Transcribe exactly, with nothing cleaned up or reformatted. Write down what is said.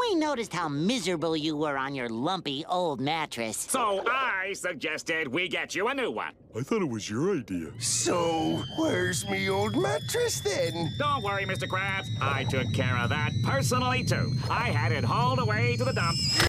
We noticed how miserable you were on your lumpy old mattress. So I suggested we get you a new one. I thought it was your idea. So, where's me old mattress then? Don't worry, Mister Krabs. I took care of that personally, too. I had it hauled away to the dump.